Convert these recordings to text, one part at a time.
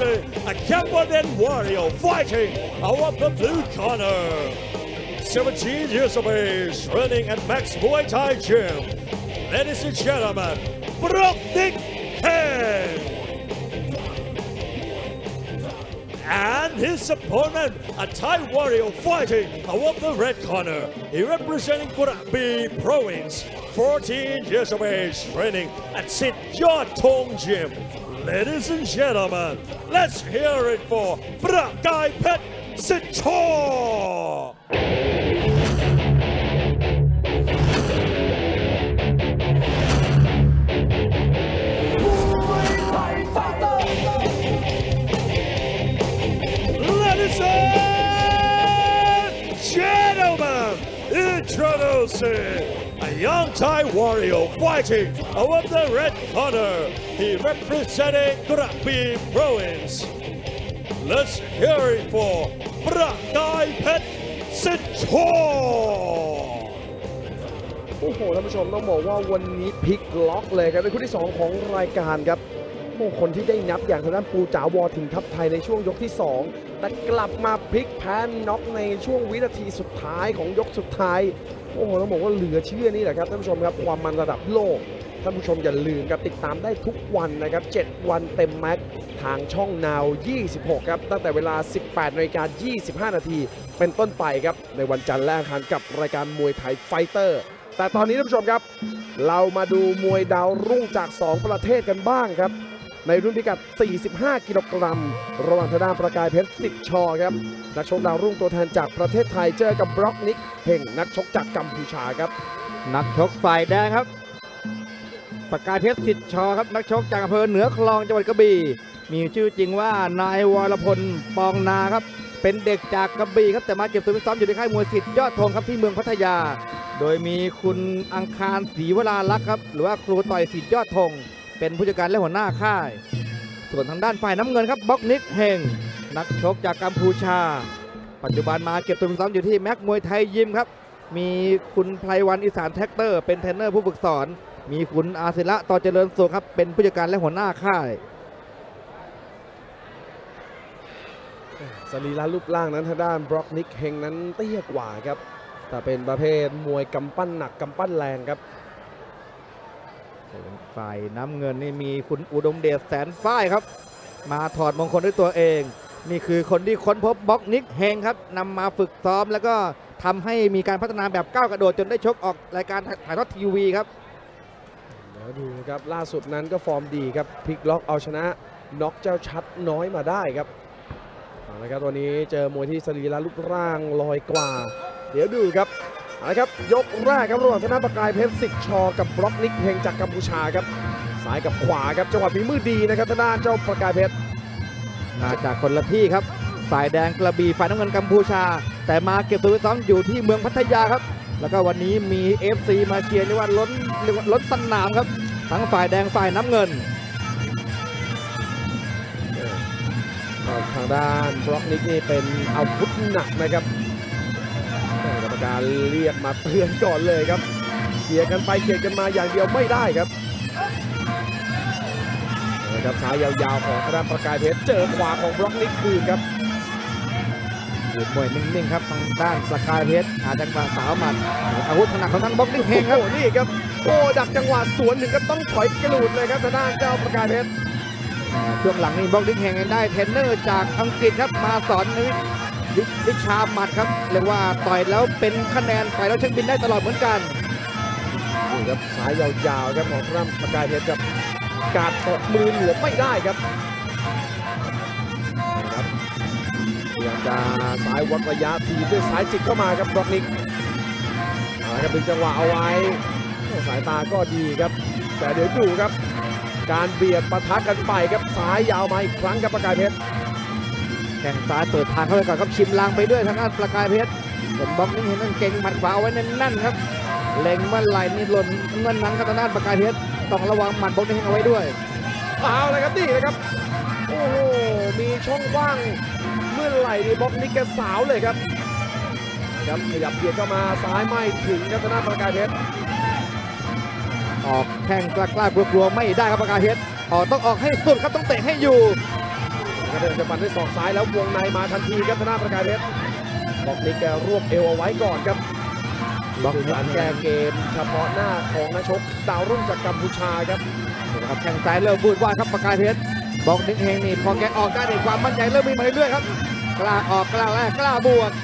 a Cambodian warrior fighting out of the blue corner. 17 years of age, training at Max Muay Thai Gym. Ladies and gentlemen, Brock Nick Heng. And his opponent, a Thai warrior fighting out of the red corner. He representing Krabi Province, 14 years of age, training at Sit Yot Thong Gym. Ladies and gentlemen, let's hear it for Prakai Pet Sitchaw. Ladies and gentlemen, introducing a young Thai warrior fighting out of the red corner. He representing Krabi Province. Let's hear it for Prakai Pet Sitchaw. โอ้โหท่านผู้ชมต้องบอกว่าวันนี้พลิกล็อกเลยครับในคู่ที่ 2 ของรายการครับโอ้คนที่ได้นับอย่างทางด้านปูจ๋าวอถึงทัพไทยในช่วงยกที่ 2แต่กลับมาพลิกแพ้น็อกในช่วงวินาทีสุดท้ายของยกสุดท้ายโอ้โหต้องบอกว่าเหลือเชื่อนี่แหละครับท่านผู้ชมครับความมันระดับโลกท่านผู้ชมอย่าลืมครับติดตามได้ทุกวันนะครับ7วันเต็มแม็กทางช่องนาว26ครับตั้งแต่เวลา 18:25 นาทีเป็นต้นไปครับในวันจันทร์และอังคารกับรายการมวยไทยไฟเตอร์แต่ตอนนี้ท่านผู้ชมครับเรามาดูมวยดาวรุ่งจาก2ประเทศกันบ้างครับในรุ่นพิกัด 45 กิโลกรัมระหว่างทางด้านประกายเพชรสิทธิ์ชอครับนักชกดาวรุ่งตัวแทนจากประเทศไทยเจอกับบล็อกนิกเฮงนักชกจากกัมพูชาครับนักชกฝ่ายแดงครับประกายเพชรสิทธิ์ชอครับนักชกจากอำเภอเหนือคลองจังหวัดกระบี่มีชื่อจริงว่านายวรพลปองนาครับเป็นเด็กจากกระบี่ครับแต่มาเก็บตัวฝึกซ้อมอยู่ในค่ายมวยสิทธิ์ยอดธงครับที่เมืองพัทยาโดยมีคุณอังคารศรีวราลักษ์ครับหรือว่าครูต่อยสิทธิ์ยอดธงเป็นผู้จัดการและหัวหน้าค่ายส่วนทางด้านฝ่ายน้ำเงินครับบล็อกนิกเฮงนักชกจากกัมพูชาปัจจุบันมาเก็บตัวฝึกซ้อมอยู่ที่แม็กมวยไทยยิมครับมีคุณไพรวันอีสานแท็กเตอร์เป็นเทรนเนอร์ผู้ฝึกสอนมีคุณอาศิระต่อเจริญสุขครับเป็นผู้จัดการและหัวหน้าค่ายสรีระรูปร่างนั้นทางด้านบล็อกนิกเฮงนั้นเตี้ยกว่าครับแต่เป็นประเภทมวยกำปั้นหนักกำปั้นแรงครับฝ่ายน้ำเงินนี่มีคุณอุดมเดชแสนฝ้ายครับมาถอดมงคลด้วยตัวเองนี่คือคนที่ค้นพบบล็อกนิกเฮงครับนำมาฝึกซ้อมแล้วก็ทำให้มีการพัฒนาแบบก้าวกระโดดจนได้ชกออกรายการถ่ายทอดทีวีครับแล้วดูครับล่าสุดนั้นก็ฟอร์มดีครับพลิกล็อกเอาชนะน็อกเจ้าชัดน้อยมาได้ครับนะครับวันนี้เจอมวยที่สรีระรูปร่างลอยกว่าเดี๋ยวดูครับนะครับยกแรกครับระหว่างธนประกายเพชรสิทธิ์ชอกับบล็อกนิกเฮงจากกัมพูชาครับซ้ายกับขวาครับจังหวะฝีมือดีนะครับทางด้านเจ้าประกายเพชรมาจากคนละที่ครับฝ่ายแดงกระบี่ฝ่ายน้ำเงินกัมพูชาแต่มาเก็บตัวซ้อมอยู่ที่เมืองพัทยาครับแล้วก็วันนี้มี FC มาเชียร์เรียกว่าล้นสนามครับทั้งฝ่ายแดงฝ่ายน้ำเงินทางด้านบล็อกนิกนี่เป็นอาวุธหนักนะครับกรรมการเรียกมาเตือนก่อนเลยครับเขี่ยกันไปเขี่ยกันมาอย่างเดียวไม่ได้ครับนะครับซ้ายยาวๆของทางด้านประกายเพชรเจอขวาของบล็อกนิกคืนครับยืนมวยนิ่งๆครับทางด้านประกายเพชรอาจังหวะสาวหมัดอาวุธหนักของทางบล็อกนิกเฮงครับนี่ครับโอ้ดักจังหวะสวนหนึ่งก็ต้องถอยกระดูดเลยครับทางด้านเจ้าประกายเพชรช่วงหลังนี่บล็อกนิกเฮงได้เทรนเนอร์จากอังกฤษครับมาสอนวิชาหมัดครับเรียกว่าต่อยแล้วเป็นคะแนนต่อยแล้วเช็คบินได้ตลอดเหมือนกันนี่ครับซ้ายยาวๆครับของทางประกายเพชรกับการตบมือหลวมไม่ได้ครับพยายามจะซ้ายวัดระยะทีด้วยซ้ายจิกเข้ามาครับบล็อกนิกครับดึงจังหวะเอาไว้สายตาก็ดีครับแต่เดี๋ยวดูครับการเบียดปะทะกันไปครับซ้ายยาวมาอีกครั้งครับประกายเพชรแข่งซ้ายเปิดทางเข้าไปก่อนครับชิมลางไปด้วยทางด้านประกายเพชรส่วนบล็อกนิกเฮงนั่นเก่งหมัดขวาเอาไว้แน่นๆครับเล็งเมื่อไหร่นี่หล่นเงินนั้นครับทางด้านประกายเพชรต้องระวังหมัดบล็อกนิกเฮงเอาไว้ด้วยเอาเลยครับนี่นะครับโอ้โหมีช่องว่างเมื่อไหร่นี่บล็อกนิกแกสาวเลยครับครับขยับเบียดเข้ามาซ้ายไม่ถึงครับทางด้านประกายเพชรออกแข้งกล้ากลัวๆไม่ได้ครับประกายเพชรต้องออกให้สุดครับต้องเตะให้อยู่ก็เดินจะฟันด้วยศอกซ้ายแล้ววงในมาทันทีครับธนาประกายเพชรบล็อกนี้แกรวบเอวเอาไว้ก่อนครับบล็อกการแก้เกมเฉพาะหน้าของนักชกดาวรุ่งจากกัมพูชาครับครับแข้งซ้ายเริ่มบูดว่าครับประกายเพชรบอกนิกเฮงนี่พอแกออกได้ความมั่นใจเริ่มมีมาเรื่อยๆครับกล้าออกกล้าแรกกล้าบวก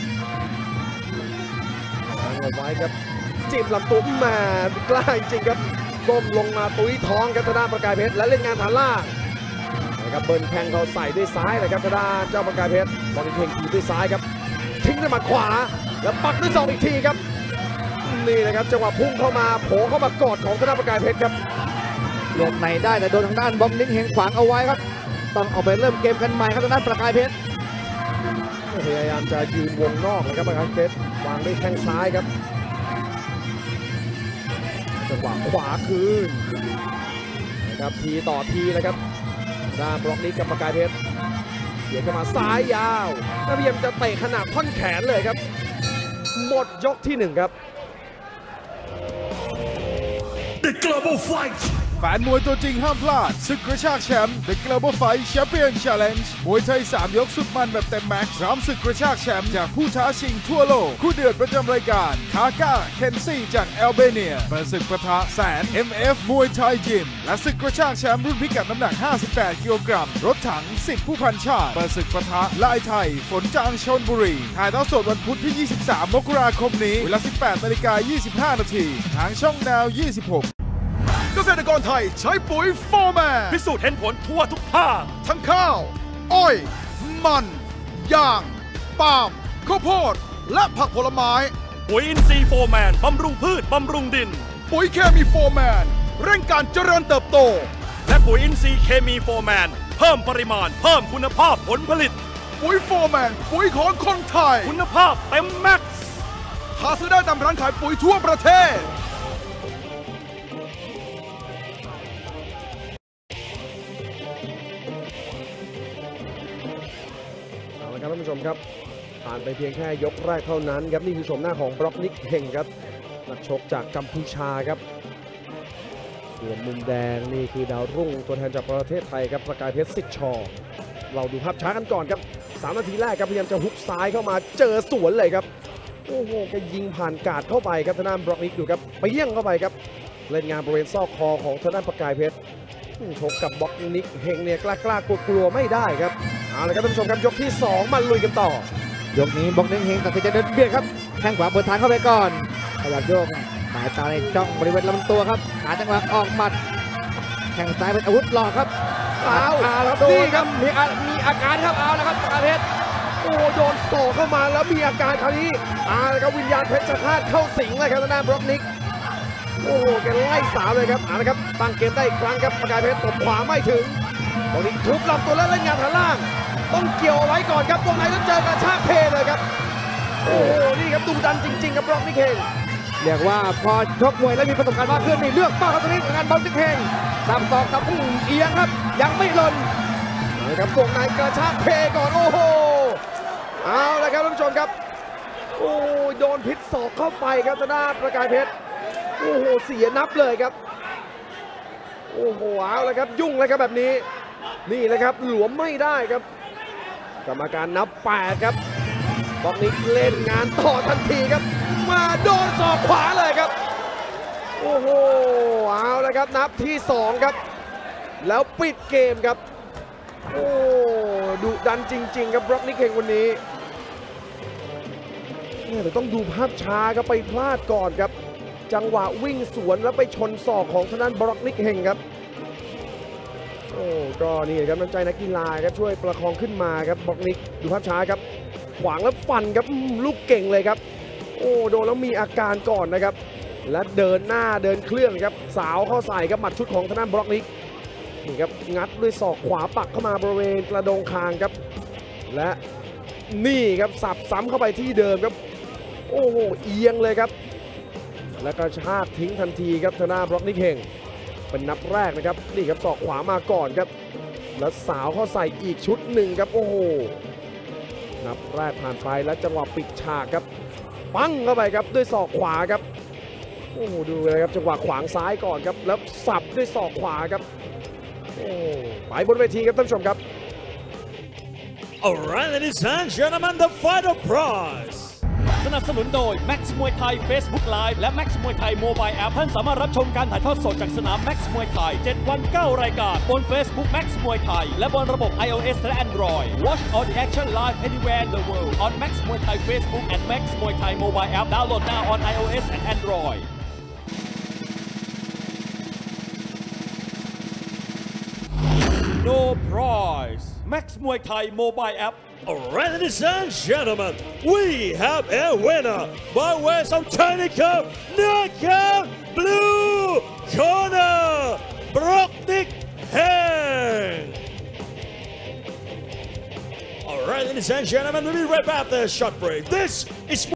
เอาไว้ครับจิ้มลำตัวมากล้าจริงๆครับก้มลงมาตุ้ยท้องครับธนาประกายเพชรและเล่นงานฐานล่างนะครับเบิร์นแทงเขาใส่ด้วยซ้ายเลยครับธนาเจ้าประกายเพชรบอลเพ่งทีด้วยซ้ายครับทิ้งด้วยหมัดขวาแล้วปักด้วยศอกอีกทีครับนี่นะครับจังหวะพุ่งเข้ามาโผล่เข้ามากอดของธนาประกายเพชรครับหลบในได้แต่โดนทางด้านบอมนิกเฮงขวางเอาไว้ครับต้องออกไปเริ่มเกมกันใหม่ครับทางด้านประกายเพชรพยายามจะยืนวงนอกนะครับประกายเพชรวางด้วยแข้งซ้ายครับจังหวะขวาคืนนะครับทีต่อทีนะครับด้านบล็อกนี้กับประกายเพชรเดี๋ยวเข้ามาซ้ายยาวแล้วพยายามจะเตะขนาดท่อนแขนเลยครับหมดยกที่1ครับ The Global Fight แฟนมวยตัวจริงห้ามพลาดศึกกระชากแชมป์ The Global Fight Champion Challenge มวยไทย3ยกสุดมันแบบเต็มแม็กซ์พร้อมศึกกระชากแชมป์จากผู้ท้าชิงทั่วโลกคู่เดือดประจำรายการคาก้าเคนซี่จากแอลเบเนียประศึกปะทะแสน MF มวยไทยยิมและศึกกระชากแชมป์รุ่นพิกัดน้ำหนัก58กิโลกรัมรถถังสิทธิผู้พันชาติประศึกปะทะลายไทยฝนจางชลบุรีถ่ายทอดสดวันพุธที่ 23 มกราคมนี้เวลา 18:25 น.ทางช่องดาว 26เกษตรกรไทยใช้ปุ๋ยโฟร์แมนพิสูจน์เห็นผลทั่วทุกภาคทั้งข้าว อ้อย มันยางปาล์มข้าวโพดและผักผลไม้ปุ๋ยอินทรีย์โฟร์แมนบำรุงพืชบำรุงดินปุ๋ยเคมีโฟร์แมนเร่งการเจริญเติบโตและปุ๋ยอินทรีย์เคมีโฟร์แมนเพิ่มปริมาณเพิ่มคุณภาพผลผลิตปุ๋ยโฟร์แมนปุ๋ยของคนไทยคุณภาพเต็มแม็กซ์หาซื้อได้ตามร้านขายปุ๋ยทั่วประเทศท่านผู้ชมครับผ่านไปเพียงแค่ยกแรกเท่านั้นครับนี่คือชมหน้าของบล็อกนิกเฮงครับนักชกจากกัมพูชาครับส่วนมุมแดงนี่คือดาวรุ่งตัวแทนจากประเทศไทยครับประกายเพชรสิทธิ์ชอเราดูภาพช้ากันก่อนครับ3 นาทีแรกครับพยายามจะฮุกซ้ายเข้ามาเจอสวนเลยครับโอ้โหแกยิงผ่านกาดเข้าไปครับทางด้านบล็อกนิกดูครับไปเยี่ยงเข้าไปครับเล่นงานบริเวณซอกคอของทางด้านประกายเพชรชกกับบล็อกนิกเฮงเนี่ยกล้ากลัวไม่ได้ครับเอาละครับท่านผู้ชมครับยกที่2มาลุยกันต่อยกนี้บล็อกนิกเฮงตัดสินใจเดินเบียดครับแข้งขวาเปิดทางเข้าไปก่อนขยับโยกสายตาในจ้องบริเวณลำตัวครับหาจังหวะออกหมัดแข้งซ้ายเป็นอาวุธหลอกครับเอาแล้วนี่ครับมีอาการครับเอาแล้วครับประกายเพชรโอ้โดนต่อเข้ามาแล้วมีอาการคราวนี้เอาละครับวิญญาณเพชรฆาตเข้าสิงเลยครับทางด้านบล็อกนิกโอ้โหแกไล่สาวเลยครับเอาละครับตั้งเกมได้อีกครั้งครับประกายเพชรตบขวาไม่ถึงตรงนี้ทุบลำตัวแล้วเล่นงานฐานล่างต้องเกี่ยวเอาไว้ก่อนครับวงในต้องเจอกระชากเทเลยครับโอ้โหนี่ครับดุดันจริงๆครับบล็อกนิกเฮงเรียกว่าพอชกมวยแล้วมีประสบการณ์มากขึ้นนี่เลือกเป้าครับตรงนี้งานบล็อกนิกเฮงตามศอกตามเอียงครับยังไม่หล่นนะครับวงในกระชากเทก่อนโอ้โหเอาละครับท่านผู้ชมครับโอ้โดนพิษศอกเข้าไปครับทางด้านประกายเพชรโอ้โหเสียนับเลยครับโอ้โหเอาละครับยุ่งเลยครับแบบนี้นี่เลยครับหลวมไม่ได้ครับกรรมการนับ8ครับบล็อกนิกเล่นงานต่อทันทีครับมาโดนศอกขวาเลยครับโอ้โหเอาละครับนับที่2ครับแล้วปิดเกมครับโอ้ดุดันจริงๆครับบล็อกนิกเฮงวันนี้เนี่ยเราต้องดูภาพช้าครับไปพลาดก่อนครับจังหวะวิ่งสวนแล้วไปชนศอกของทางด้านบล็อกนิกเฮงครับโอ้ก็นี่ครับน้ำใจนักกีฬาครับช่วยประคองขึ้นมาครับบล็อกนิกดูภาพช้าครับขวางแล้วฟันครับลูกเก่งเลยครับโอ้โดนแล้วมีอาการก่อนนะครับและเดินหน้าเดินเครื่องครับสาวเข้าใส่ครับหมัดชุดของทางด้านบล็อกนิกนี่ครับงัดด้วยศอกขวาปักเข้ามาบริเวณกระโดงคางครับและนี่ครับสับซ้ำเข้าไปที่เดิมครับโอ้โหเอียงเลยครับแล้วก็ชากทิ้งทันทีครับทางด้านบล็อกนิกเฮงเป็นนับแรกนะครับนี่ครับศอกขวามาก่อนครับแล้วสาวเข้าใส่อีกชุดหนึ่งครับโอ้โหนับแรกผ่านไปแล้วจังหวะปิดฉากครับปั้งเข้าไปครับด้วยศอกขวาครับโอ้โหดูเลยครับจังหวะขวางซ้ายก่อนครับแล้วสับด้วยศอกขวาครับโอ้ไปบนเวทีครับท่านผู้ชมครับ Alright, ladies and gentlemen, the final prize. สนับสนุนโดย Max มวยไทย Facebook Live และ Max มวยไทย Mobile App ท่านสามารถรับชมการถ่ายทอดสดจากสนาม Max มวยไทย 7 วัน 9 รายการบน Facebook Max มวยไทยและบนระบบ iOS และ Android Watch all the action live anywhere in the world on Max มวยไทย Facebook and Max มวยไทย Mobile App download now on iOS and Android No prize Max มวยไทย Mobile App Alright, ladies and gentlemen, we have a winner by way of technical knockout blue corner, Brocknick Hang. Alright, ladies and gentlemen, we'll be right back after a short break. This is